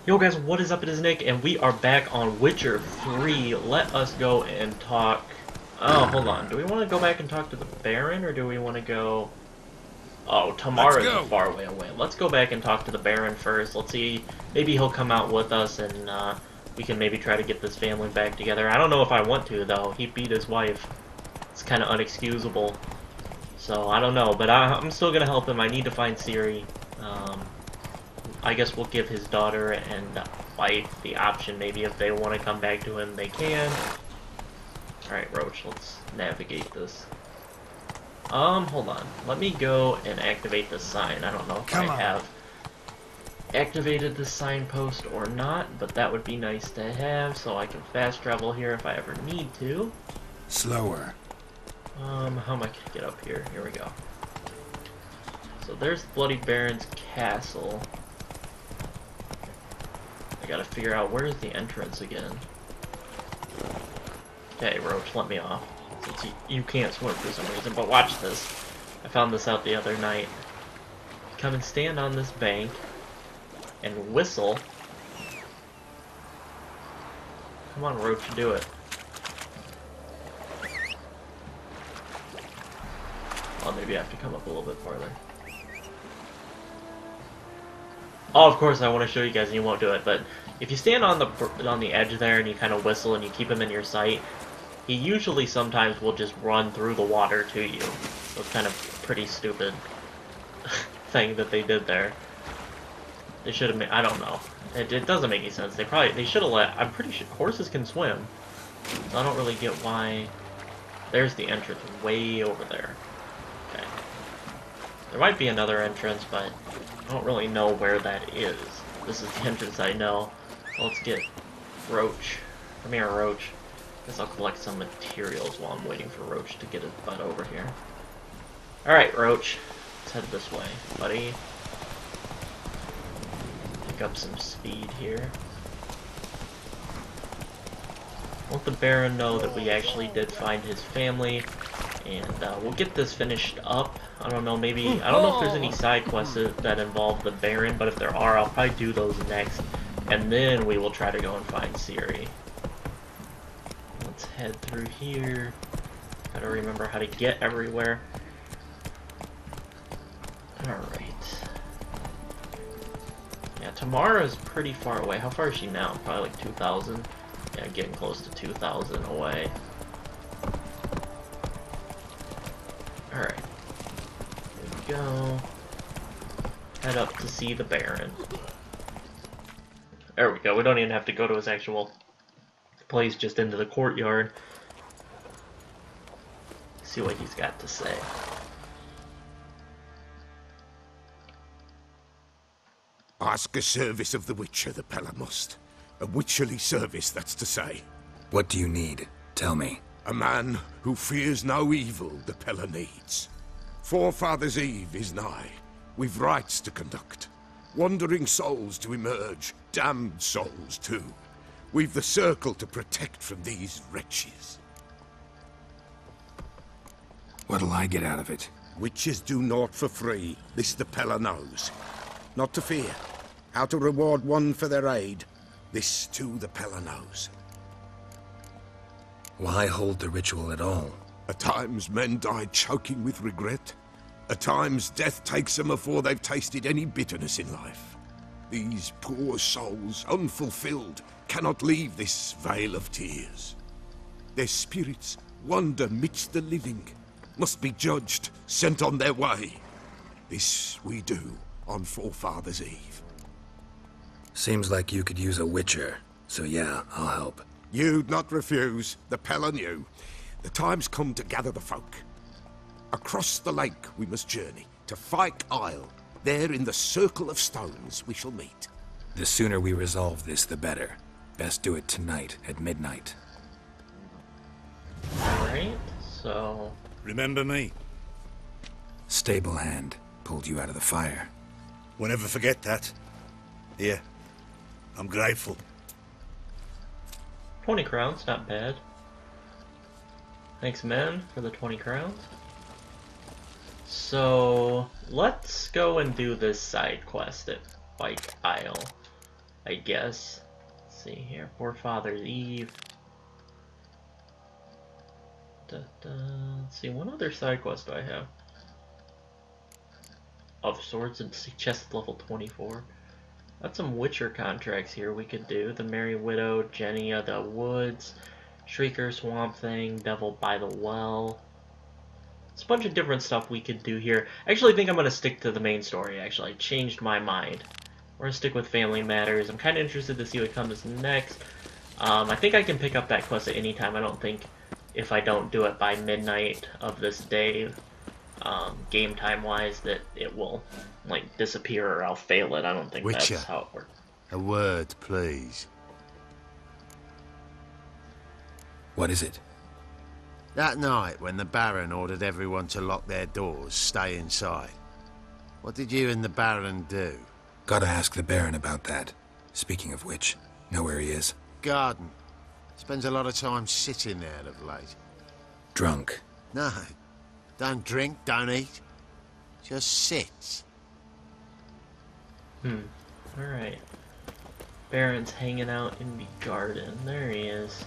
Yo guys, what is up? It is Nick, and we are back on Witcher 3. Let us go and talk... Oh, hold on. Do we want to go back and talk to the Baron, or do we want to go... Oh, Tamara is a far way away. Let's go back and talk to the Baron first. Let's see, maybe he'll come out with us, and we can maybe try to get this family back together. I don't know if I want to, though. He beat his wife. It's kind of unexcusable. So, I don't know, but I'm still going to help him. I need to find Ciri. I guess we'll give his daughter and wife the option. Maybe if they want to come back to him, they can. Alright, Roach, let's navigate this. Hold on. Let me go and activate the sign. I don't know if I have activated the signpost or not, but that would be nice to have, so I can fast travel here if I ever need to. Slower. How am I gonna get up here? Here we go. So there's Bloody Baron's castle. I gotta figure out where's the entrance again. Okay, Roach, let me off. Since you can't swim for some reason, but watch this. I found this out the other night. Come and stand on this bank and whistle. Come on, Roach, do it. Well, maybe I have to come up a little bit farther. Oh, of course, I want to show you guys, and you won't do it, but if you stand on the edge there and you kind of whistle and you keep him in your sight, he usually sometimes will just run through the water to you. So it's kind of pretty stupid thing that they did there. They should have made, I don't know. It doesn't make any sense. They should have let, I'm pretty sure horses can swim. So I don't really get why. There's the entrance way over there. Okay. There might be another entrance, but I don't really know where that is. This is the entrance I know. So let's get Roach. Come here, Roach. Guess I'll collect some materials while I'm waiting for Roach to get his butt over here. Alright, Roach. Let's head this way, buddy. Pick up some speed here. Let the Baron know that we actually did find his family. And we'll get this finished up. I don't know, maybe... I don't know if there's any side quests that involve the Baron, but if there are, I'll probably do those next. And then we will try to go and find Ciri. Let's head through here. Gotta remember how to get everywhere. Alright. Yeah, Tamara's pretty far away. How far is she now? Probably like 2,000? Yeah, getting close to 2,000 away. Alright. Here we go. Head up to see the Baron. There we go. We don't even have to go to his actual place, just into the courtyard. See what he's got to say. Ask a service of the Witcher, the Pella must. A witcherly service, that's to say. What do you need? Tell me. A man who fears no evil the Pella needs. Forefathers' Eve is nigh. We've rites to conduct. Wandering souls to emerge, damned souls too. We've the circle to protect from these wretches. What'll I get out of it? Witches do naught for free, this the Pella knows. Not to fear. How to reward one for their aid, this too the Pella knows. Why hold the ritual at all? At times men die choking with regret. At times death takes them before they've tasted any bitterness in life. These poor souls, unfulfilled, cannot leave this vale of tears. Their spirits wander midst the living, must be judged, sent on their way. This we do on Forefathers' Eve. Seems like you could use a witcher, so yeah, I'll help. You'd not refuse, the Pella knew. The time's come to gather the folk. Across the lake we must journey, to Fyke Isle. There in the circle of stones we shall meet. The sooner we resolve this, the better. Best do it tonight, at midnight. Alright, so... Remember me? Stable hand pulled you out of the fire. Won't ever forget that. Here, I'm grateful. 20 crowns, not bad. Thanks, men, for the 20 crowns. So, let's go and do this side quest at Fyke Isle. I guess. Let's see here. Forefather's Eve. Let's see, what other side quest do I have? Of Swords and Chest level 24. Got some Witcher contracts here we could do. The Merry Widow, Jenny of the Woods, Shrieker, Swamp Thing, Devil by the Well. It's a bunch of different stuff we could do here. I actually think I'm going to stick to the main story, actually. I changed my mind. We're going to stick with Family Matters. I'm kind of interested to see what comes next. I think I can pick up that quest at any time. I don't think if I don't do it by midnight of this day, game time wise, that it will like disappear or I'll fail it. I don't think Witcher, that's how it works. a word, please. What is it? That night when the Baron ordered everyone to lock their doors, stay inside. What did you and the Baron do? Gotta ask the Baron about that. Speaking of which, know where he is? Garden. Spends a lot of time sitting there of late. Drunk. No. Don't drink, don't eat. Just sits. Alright. Baron's hanging out in the garden. There he is.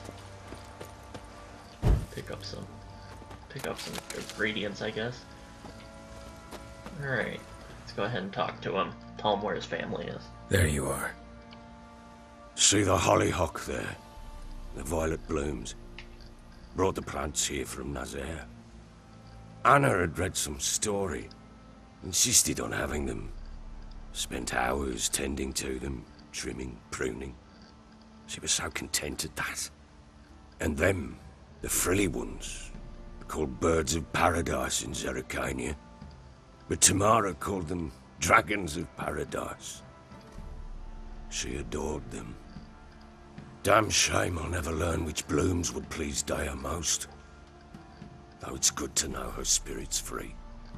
Pick up some ingredients, I guess. Alright. Let's go ahead and talk to him. Tell him where his family is. There you are. See the hollyhock there? The violet blooms. Brought the plants here from Nazaire. Anna had read some story. Insisted on having them. Spent hours tending to them, trimming, pruning. She was so content at that. And them, the frilly ones, are called birds of paradise in Zerrikania. But Tamara called them dragons of paradise. She adored them. Damn shame I'll never learn which blooms would please Dea most. Though it's good to know her spirit's free.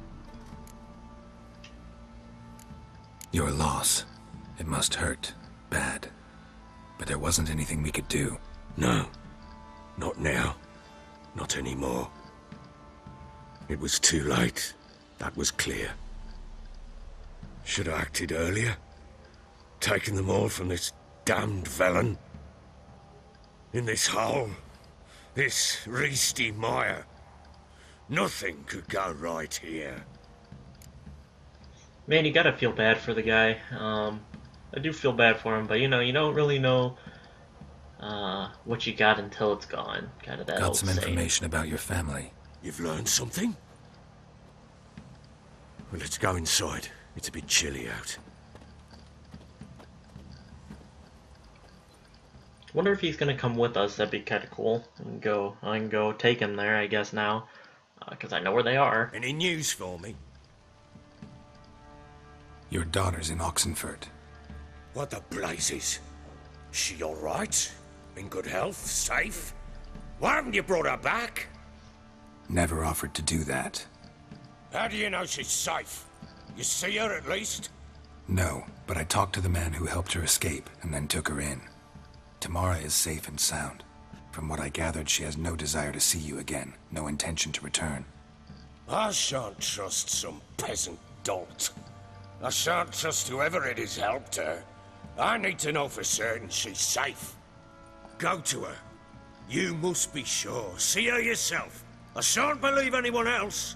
Your loss. It must hurt. Bad. But there wasn't anything we could do. No. Not now. Not anymore. It was too late. That was clear. Should have acted earlier. Taken them all from this damned Velen. In this hole. This reesty mire. Nothing could go right here. Man, you gotta feel bad for the guy. I do feel bad for him, but you know, you don't really know what you got until it's gone. Kind of that Got old some saying. information about your family. You've learned something? Well, let's go inside. It's a bit chilly out. Wonder if he's gonna come with us. That'd be kind of cool. I can go take him there, I guess now, because I know where they are. Any news for me? Your daughter's in Oxenfurt. What the blazes? She all right? In good health? Safe? Why haven't you brought her back? Never offered to do that. How do you know she's safe? You see her at least? No, but I talked to the man who helped her escape and then took her in. Tamara is safe and sound. From what I gathered, she has no desire to see you again, no intention to return. I shan't trust some peasant dolt. I shan't trust whoever it is helped her. I need to know for certain she's safe. Go to her. You must be sure. See her yourself. I shan't believe anyone else.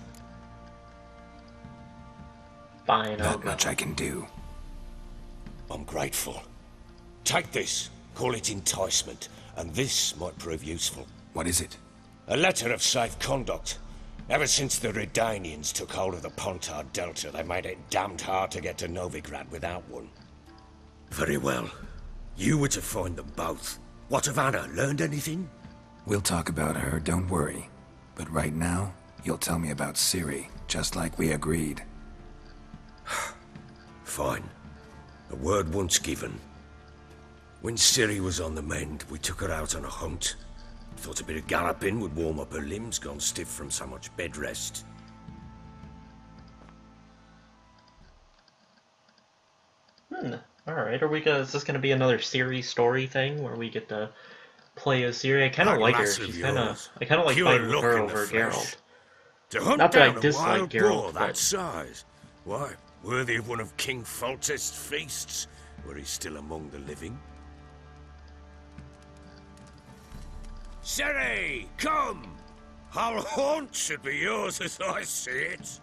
Fine, I'll Not go. much I can do. I'm grateful. Take this. Call it enticement. And this might prove useful. What is it? A letter of safe conduct. Ever since the Redanians took hold of the Pontard Delta, they made it damned hard to get to Novigrad without one. Very well. You were to find them both. What of Anna? Learned anything? We'll talk about her, don't worry. But right now, you'll tell me about Ciri, just like we agreed. Fine. A word once given. When Ciri was on the mend, we took her out on a hunt. Thought a bit of galloping would warm up her limbs, gone stiff from so much bed rest. Alright, is this gonna be another Ciri story thing where we get to play as Ciri? I kinda like her. lass of She's yours. I kinda like Pure fighting with luck her in the over flesh. Geralt. To hunt Not that I down a dislike wild Geralt, boar but- that size. Why, worthy of one of King Foltest's feasts. were he still among the living. Siri, come! Our haunt should be yours as I see it.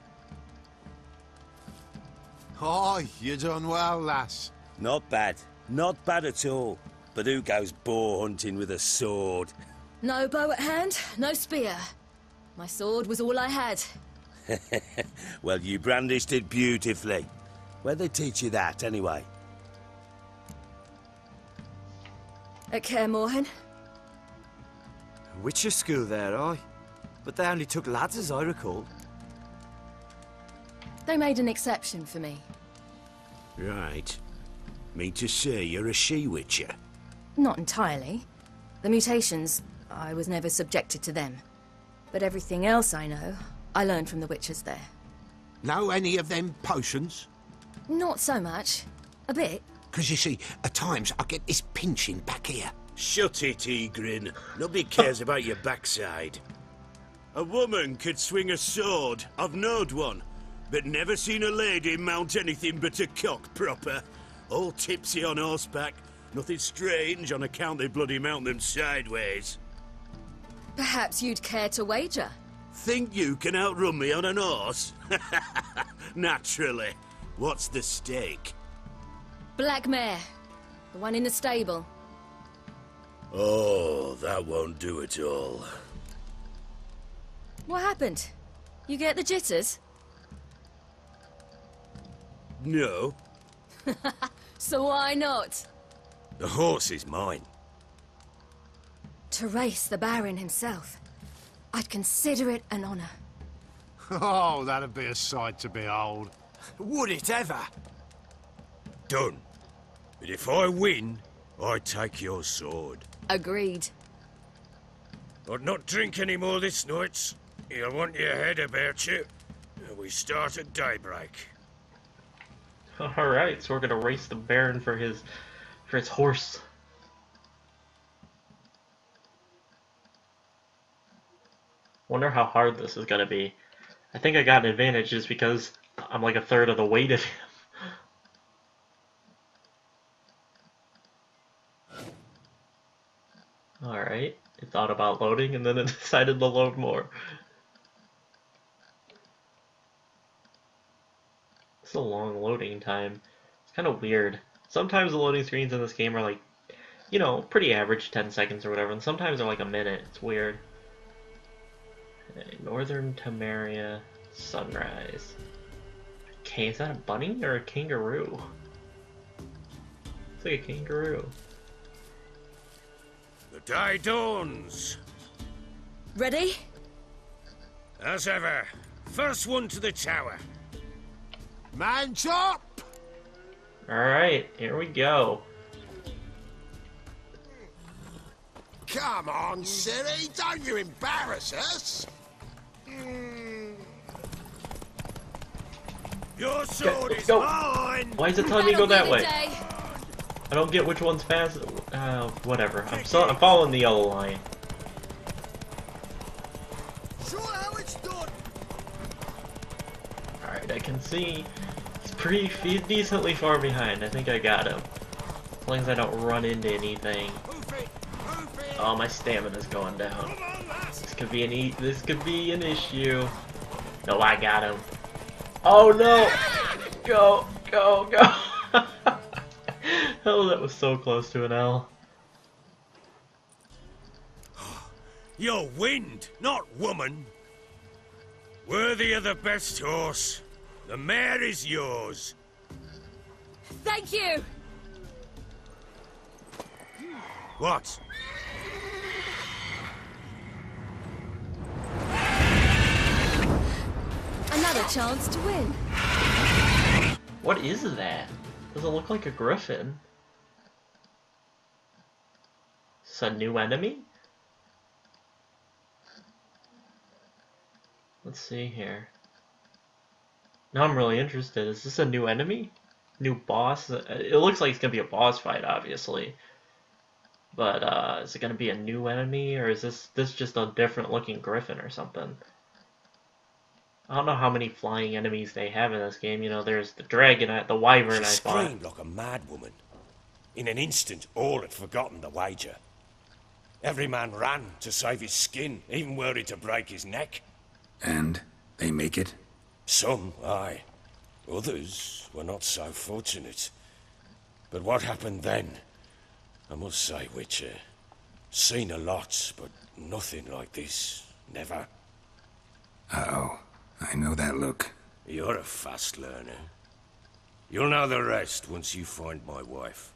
Oh, you done well, lass. Not bad. Not bad at all. But who goes boar hunting with a sword? No bow at hand, no spear. My sword was all I had. Well, you brandished it beautifully. Where'd they teach you that, anyway? At Kaer Morhen. Witcher school there, aye. But they only took lads, as I recall. They made an exception for me. Right. Mean to say you're a she-witcher? Not entirely. The mutations, I was never subjected to them. But everything else I know, I learned from the witchers there. Know any of them potions? Not so much. A bit. 'Cause you see, at times I get this pinching back here. Shut it, Egrin. Nobody cares about your backside. A woman could swing a sword. I've knowed one. But never seen a lady mount anything but a cock proper. All tipsy on horseback. Nothing strange on account they bloody mount them sideways. Perhaps you'd care to wager? Think you can outrun me on an horse? Naturally. What's the stake? Black mare. The one in the stable. Oh, that won't do at all. What happened? You get the jitters? No. So why not? The horse is mine. To race the Baron himself. I'd consider it an honor. Oh, that'd be a sight to behold. Would it ever? Done. But if I win, I take your sword. Agreed. I'd not drink any more this night. You'll want your head about you. We start at daybreak. Alright, so we're gonna race the Baron for his horse. Wonder how hard this is gonna be. I think I got an advantage just because I'm like a third of the weight of him. Alright, it thought about loading and then it decided to load more. It's a long loading time. It's kind of weird. Sometimes the loading screens in this game are like, you know, pretty average, 10 seconds or whatever, and sometimes they're like a minute. It's weird. Okay, Northern Temeria Sunrise. Okay, is that a bunny or a kangaroo? It's like a kangaroo. The day dawns. Ready? As ever. First one to the tower. Man chop! Alright, here we go. Come on, Siri, don't you embarrass us! Your sword let's is go. mine! Why is it telling me to go that That'll be way? the day. I don't get which one's fast. Whatever. I'm following the yellow line. Sure how it's done! Alright, I can see he's decently far behind. I think I got him. As long as I don't run into anything. Oh, my stamina's going down. This could be an issue. No, I got him. Oh no! Go, go, go! Oh, that was so close to an L. You're wind, not woman. Worthy of the best horse. The mare is yours. Thank you! What? Another chance to win. What is that? Does it look like a griffin? Is this a new enemy? Let's see here. Now I'm really interested. Is this a new enemy? New boss? It looks like it's gonna be a boss fight, obviously. But is it gonna be a new enemy, or is this just a different looking griffin or something? I don't know how many flying enemies they have in this game. You know, there's the dragon, the wyvern. I She thought. screamed like a mad woman. In an instant, all had forgotten the wager. Every man ran to save his skin, even worried to break his neck. And they make it? Some, aye. Others were not so fortunate. But what happened then? I must say, Witcher, seen a lot, but nothing like this. Never. Uh-oh. I know that look. You're a fast learner. You'll know the rest once you find my wife.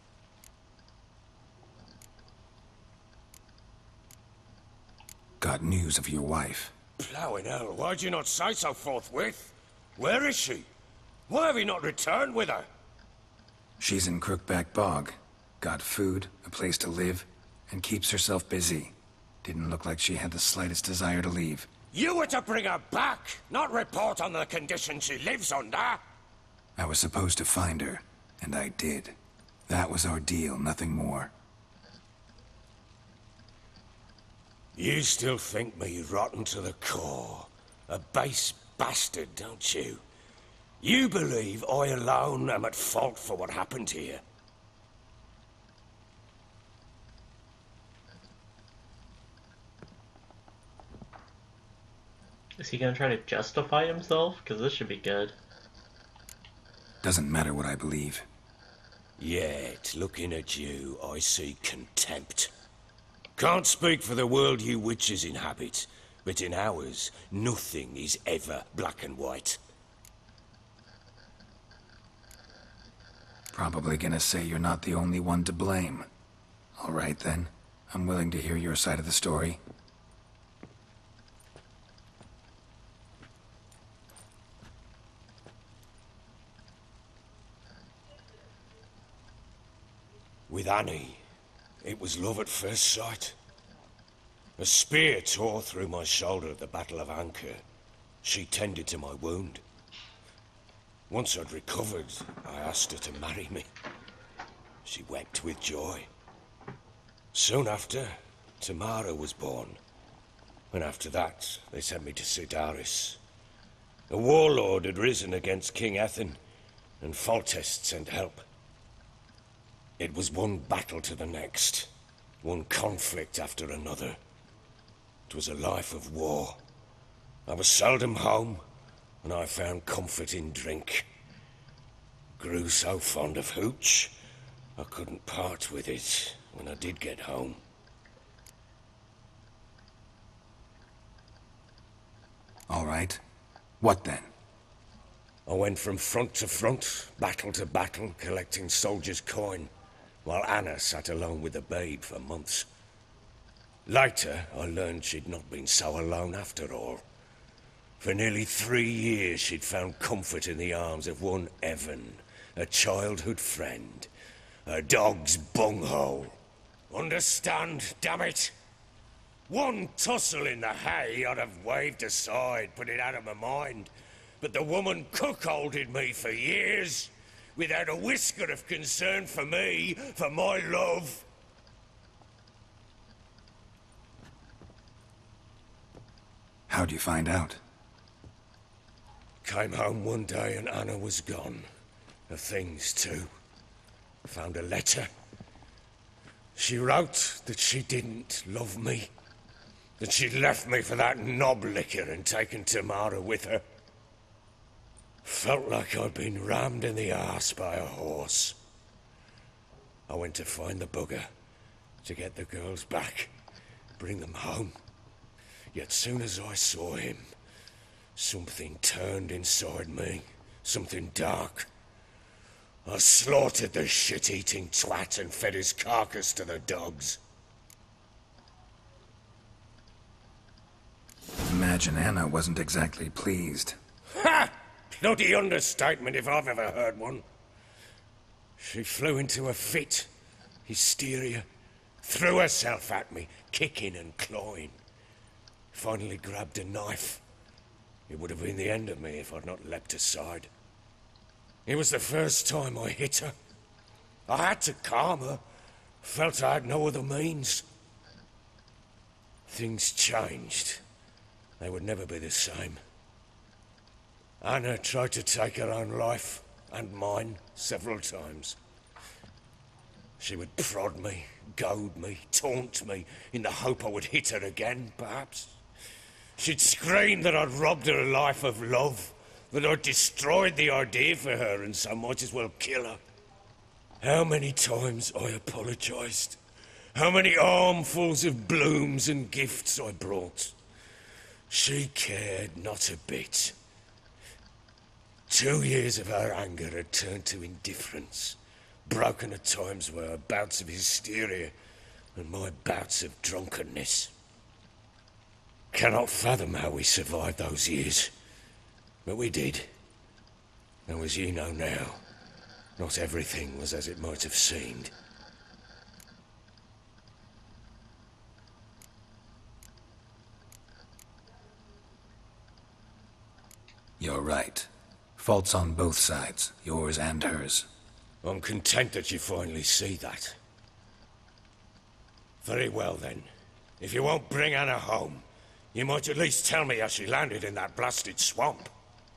Got news of your wife. Plowing hell, why'd you not say so forthwith? Where is she? Why have you not returned with her? She's in Crookback Bog. Got food, a place to live, and keeps herself busy. Didn't look like she had the slightest desire to leave. You were to bring her back, not report on the condition she lives under. I was supposed to find her, and I did. That was our deal, nothing more. You still think me rotten to the core. A base bastard, don't you? You believe I alone am at fault for what happened here. Is he gonna try to justify himself? Because this should be good. Doesn't matter what I believe. Yet, looking at you, I see contempt. Can't speak for the world you witches inhabit, but in ours, nothing is ever black and white. Probably gonna say you're not the only one to blame. All right then. I'm willing to hear your side of the story. With Annie, it was love at first sight. A spear tore through my shoulder at the Battle of Anchor. She tended to my wound. Once I'd recovered, I asked her to marry me. She wept with joy. Soon after, Tamara was born. And after that, they sent me to Cidaris. A warlord had risen against King Ethain, and Foltest sent help. It was one battle to the next, one conflict after another. It was a life of war. I was seldom home, and I found comfort in drink. Grew so fond of hooch, I couldn't part with it when I did get home. All right. What then? I went from front to front, battle to battle, collecting soldiers' coin, while Anna sat alone with the babe for months. Later, I learned she'd not been so alone after all. For nearly 3 years, she'd found comfort in the arms of one Evan, a childhood friend, a dog's bunghole. Understand, damn it? One tussle in the hay I'd have waved aside, put it out of my mind. But the woman cuckolded me for years, without a whisker of concern for me, for my love. How'd you find out? Came home one day and Anna was gone. Her things too. Found a letter. She wrote that she didn't love me. That she'd left me for that knob licker and taken Tamara with her. Felt like I'd been rammed in the arse by a horse. I went to find the bugger, to get the girls back, bring them home. Yet soon as I saw him, something turned inside me, something dark. I slaughtered the shit-eating twat and fed his carcass to the dogs. Imagine Anna wasn't exactly pleased. Ha! Bloody understatement if I've ever heard one. She flew into a fit, hysteria, threw herself at me, kicking and clawing. Finally grabbed a knife. It would have been the end of me if I'd not leapt aside. It was the first time I hit her. I had to calm her. Felt I had no other means. Things changed. They would never be the same. Anna tried to take her own life, and mine, several times. She would prod me, goad me, taunt me, in the hope I would hit her again, perhaps. She'd scream that I'd robbed her life of love, that I'd destroyed the idea for her and so might as well kill her. How many times I apologised. How many armfuls of blooms and gifts I brought. She cared not a bit. 2 years of her anger had turned to indifference, broken at times by her bouts of hysteria and my bouts of drunkenness. Cannot fathom how we survived those years, but we did. Though as you know now, not everything was as it might have seemed. You're right. Faults on both sides, yours and hers. I'm content that you finally see that. Very well then. If you won't bring Anna home, you might at least tell me how she landed in that blasted swamp.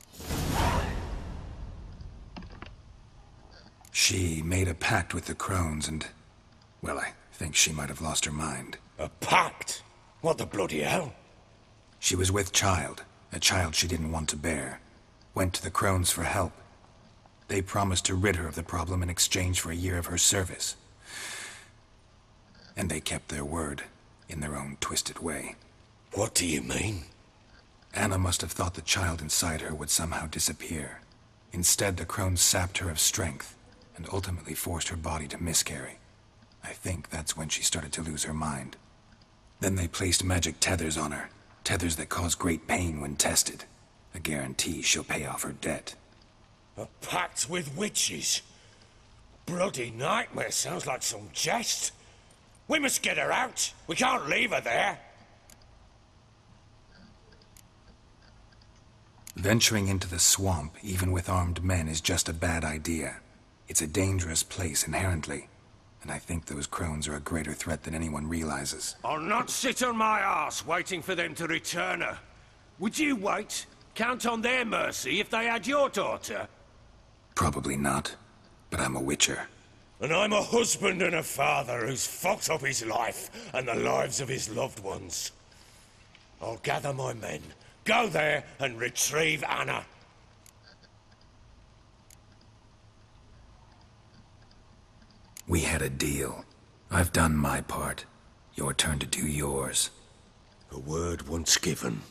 She made a pact with the crones and... well, I think she might have lost her mind. A pact? What the bloody hell? She was with child, a child she didn't want to bear. Went to the crones for help. They promised to rid her of the problem in exchange for a year of her service. And they kept their word, in their own twisted way. What do you mean? Anna must have thought the child inside her would somehow disappear. Instead, the crones sapped her of strength, and ultimately forced her body to miscarry. I think that's when she started to lose her mind. Then they placed magic tethers on her, tethers that cause great pain when tested. A guarantee she'll pay off her debt. A pact with witches? Bloody nightmare, sounds like some jest. We must get her out. We can't leave her there. Venturing into the swamp, even with armed men, is just a bad idea. It's a dangerous place inherently, and I think those crones are a greater threat than anyone realizes. I'll not sit on my arse waiting for them to return her. Would you wait? Count on their mercy if they had your daughter? Probably not, but I'm a witcher. And I'm a husband and a father who's fucked up his life and the lives of his loved ones. I'll gather my men, go there and retrieve Anna. We had a deal. I've done my part. Your turn to do yours. A word once given.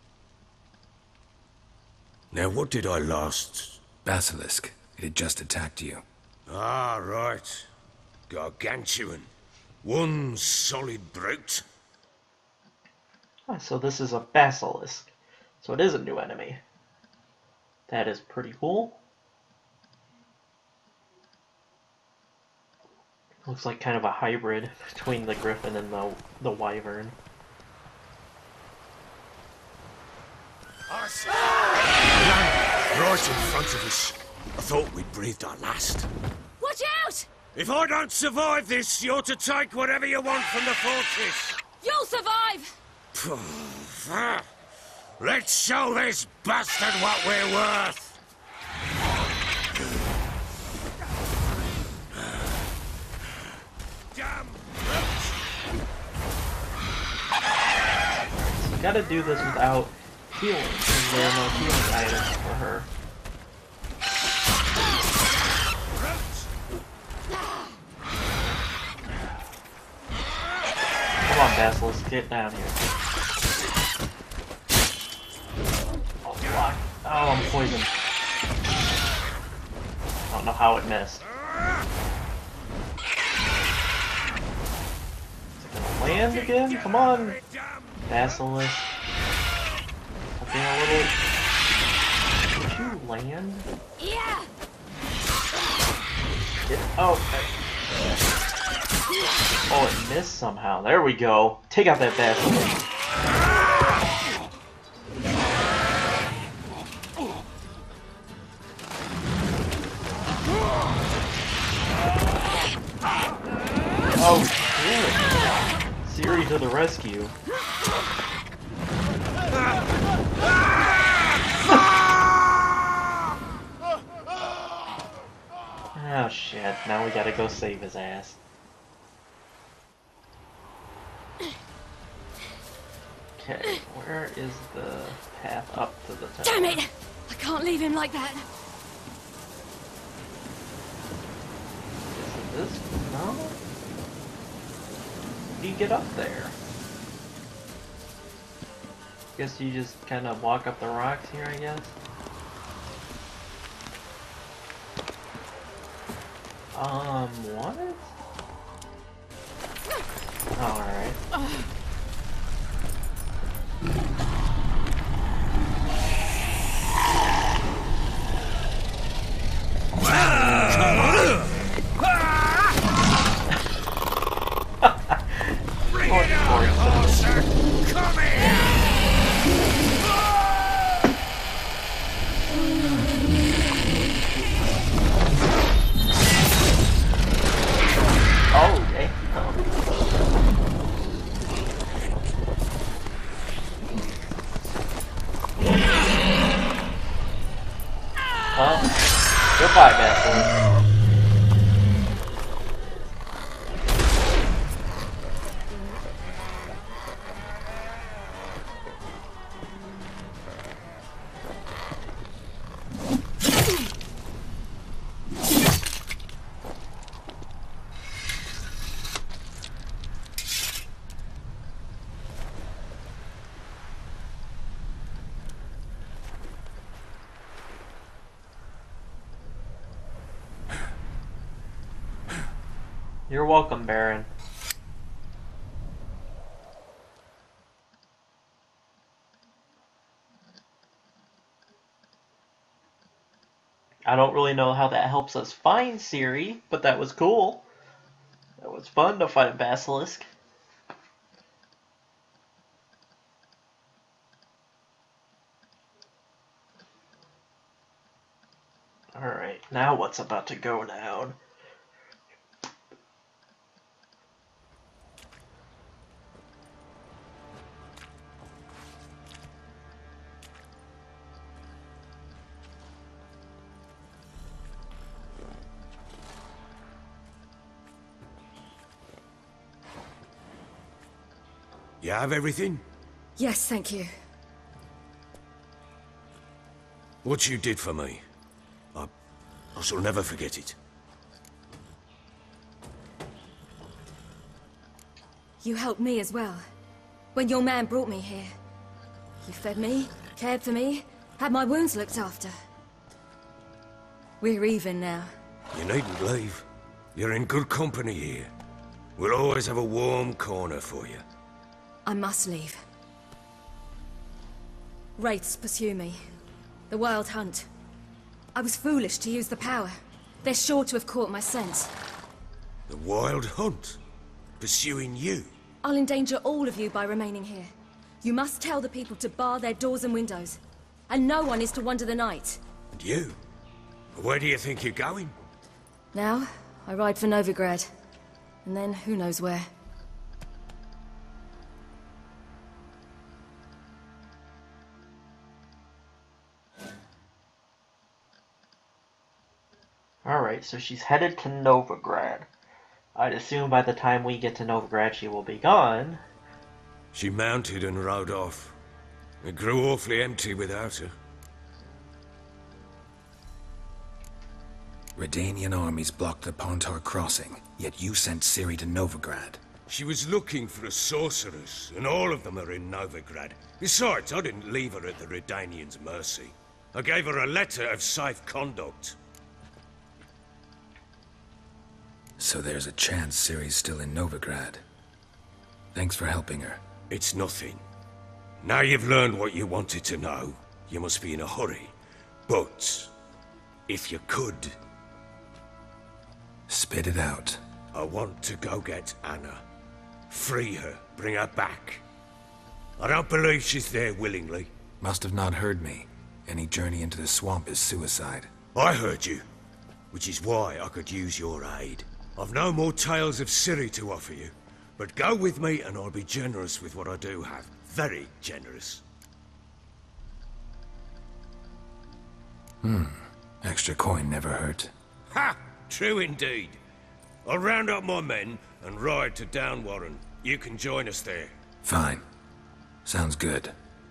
Now, what did I last... Basilisk. It had just attacked you. Ah, right. Gargantuan. One solid brute. Ah, so this is a basilisk. So it is a new enemy. That is pretty cool. Looks like kind of a hybrid between the griffin and the wyvern. Right in front of us. I thought we'd breathed our last. Watch out! If I don't survive this, you're to take whatever you want from the fortress. You'll survive! Let's show this bastard what we're worth. Damn So gotta do this without healing, and there are no healing items for her. Come on, Basilisk, get down here. Oh, block. Oh, I'm poisoned. I don't know how it missed. Is it gonna land again? Come on, Basilisk. Okay, a little... Did you land? Yeah! Oh, okay. Oh, it missed somehow. There we go. Take out that basilisk. Oh, shit. Ciri to the rescue. Oh, shit. Now we gotta go save his ass. Okay, where is the path up to the tower? Damn it! I can't leave him like that. Is this? No? How do you get up there? Guess you just kind of walk up the rocks here, I guess? What? Alright. Oh, damn. Well, goodbye, Basilisk. You're welcome, Baron. I don't really know how that helps us find Ciri, but that was cool. It was fun to fight a Basilisk. Alright, now what's about to go down? You have everything? Yes, thank you. What you did for me, I shall never forget it. You helped me as well. When your man brought me here. You fed me, cared for me, had my wounds looked after. We're even now. You needn't leave. You're in good company here. We'll always have a warm corner for you. I must leave. Wraiths pursue me. The Wild Hunt. I was foolish to use the power. They're sure to have caught my scent. The Wild Hunt? Pursuing you? I'll endanger all of you by remaining here. You must tell the people to bar their doors and windows. And no one is to wander the night. And you? Where do you think you're going? Now, I ride for Novigrad. And then who knows where. Alright, so she's headed to Novigrad. I'd assume by the time we get to Novigrad she will be gone. She mounted and rode off. It grew awfully empty without her. Redanian armies blocked the Pontar crossing, yet you sent Ciri to Novigrad. She was looking for a sorceress, and all of them are in Novigrad. Besides, I didn't leave her at the Redanians' mercy. I gave her a letter of safe conduct. So there's a chance Ciri's still in Novigrad. Thanks for helping her. It's nothing. Now you've learned what you wanted to know, you must be in a hurry. But, if you could... Spit it out. I want to go get Anna. Free her, bring her back. I don't believe she's there willingly. Must have not heard me. Any journey into the swamp is suicide. I heard you, which is why I could use your aid. I've no more tales of Ciri to offer you, but go with me and I'll be generous with what I do have. Very generous. Extra coin never hurt. Ha! True indeed. I'll round up my men and ride to Downwarren. You can join us there. Fine. Sounds good.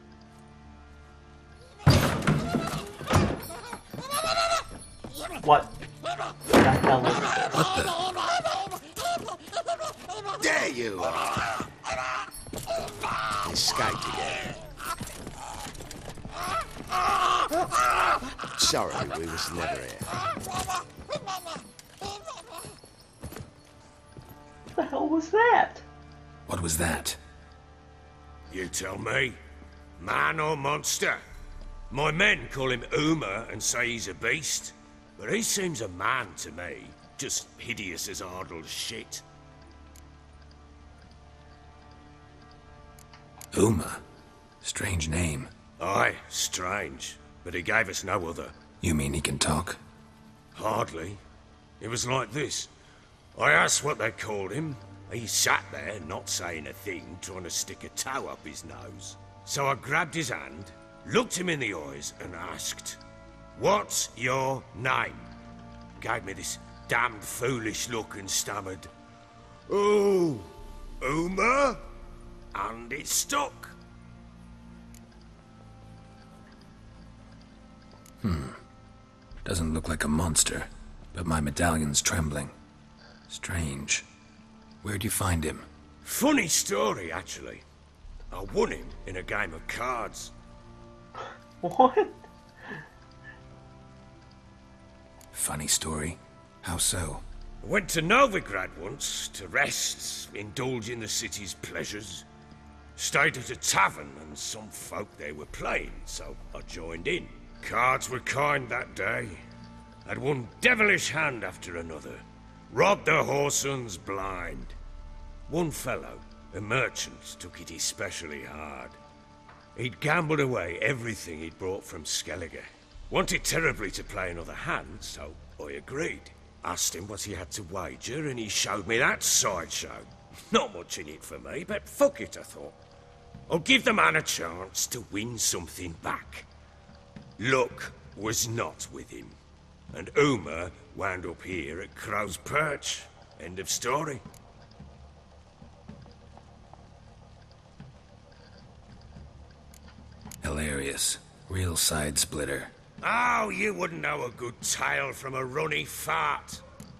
What the hell is this? What the? There you are! Escaped again. Sorry, we was never here. What the hell was that? What was that? You tell me. Man or monster? My men call him Uma and say he's a beast. But he seems a man to me. Just hideous as Ardle's shit. Uma? Strange name. Aye, strange. But he gave us no other. You mean he can talk? Hardly. It was like this. I asked what they called him. He sat there, not saying a thing, trying to stick a toe up his nose. So I grabbed his hand, looked him in the eyes, and asked, "What's your name?" Gave me this damned foolish look and stammered, "Oh, Uma?" And it stuck. Doesn't look like a monster, but my medallion's trembling. Strange. Where'd you find him? Funny story, actually. I won him in a game of cards. What? Funny story? How so? I went to Novigrad once to rest, indulge in the city's pleasures. Stayed at a tavern and some folk there were playing, so I joined in. Cards were kind that day. Had one devilish hand after another. Robbed the whoresons blind. One fellow, a merchant, took it especially hard. He'd gambled away everything he'd brought from Skellige. Wanted terribly to play another hand, so I agreed. Asked him what he had to wager, and he showed me that sideshow. Not much in it for me, but fuck it, I thought. I'll give the man a chance to win something back. Luck was not with him, and Uma wound up here at Crow's Perch. End of story. Hilarious. Real side splitter. Oh, you wouldn't know a good tale from a runny fart.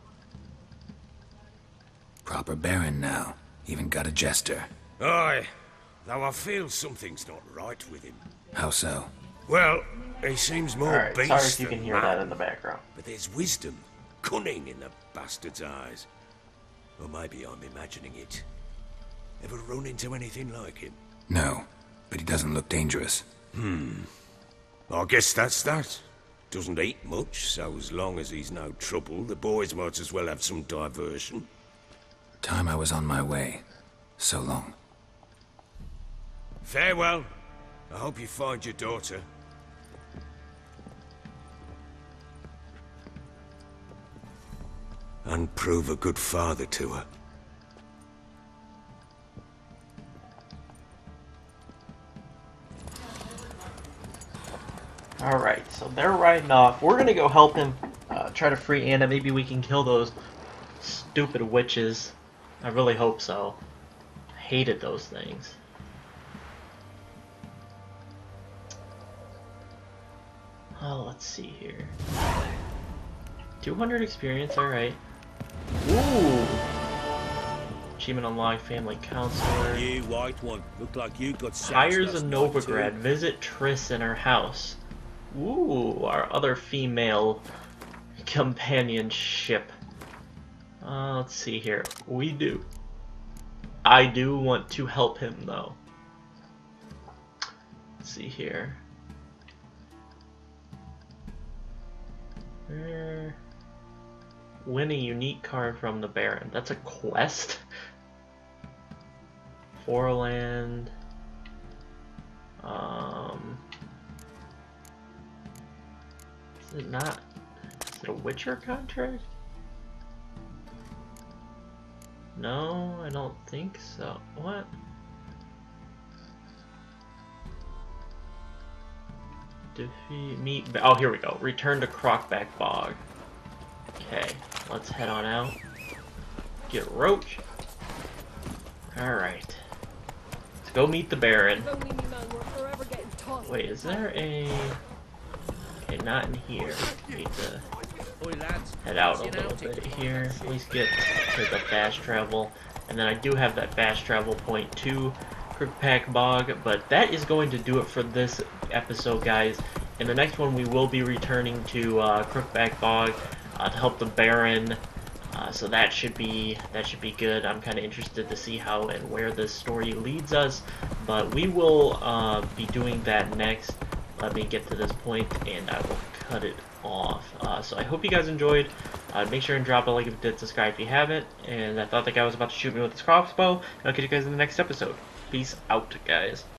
Proper Baron now. Even got a jester. Aye, though I feel something's not right with him. How so? Well, he seems more Alright, beast sorry if you than can hear man, that in the background. but there's wisdom, cunning in the bastard's eyes. Or maybe I'm imagining it. Ever run into anything like him? No, but he doesn't look dangerous. I guess that's that. Doesn't eat much, so as long as he's no trouble, the boys might as well have some diversion. Time I was on my way. So long. Farewell. I hope you find your daughter. And prove a good father to her. Alright, so they're riding off. We're gonna go help him try to free Anna. Maybe we can kill those stupid witches. I really hope so. I hated those things. Oh, let's see here. 200 experience, alright. Ooh! Achievement unlocked, family counselor. You white one. Look like you got sex Hires last a night, Novigrad. too. Visit Triss in her house. Ooh, our other female companionship. Let's see here. I do want to help him, though. Let's see here. Win a unique card from the Baron. That's a quest? Forland. Is it not? Is it a Witcher contract? No, I don't think so. What? Meet. Oh, here we go. Return to Crockback Bog. Okay, let's head on out. Get Roach. Alright. Let's go meet the Baron. Wait, is there a... Okay, not in here. Need to head out a little bit here. At least get to the fast travel. And then I do have that fast travel point to Crookback Bog. But that is going to do it for this episode, guys. In the next one, we will be returning to Crookback Bog to help the Baron. So that should be good. I'm kind of interested to see how and where this story leads us. But we will be doing that next. Let me get to this point and I will cut it off. So I hope you guys enjoyed. Make sure and drop a like if you did, subscribe if you haven't. And I thought the guy was about to shoot me with his crossbow. And I'll catch you guys in the next episode. Peace out, guys.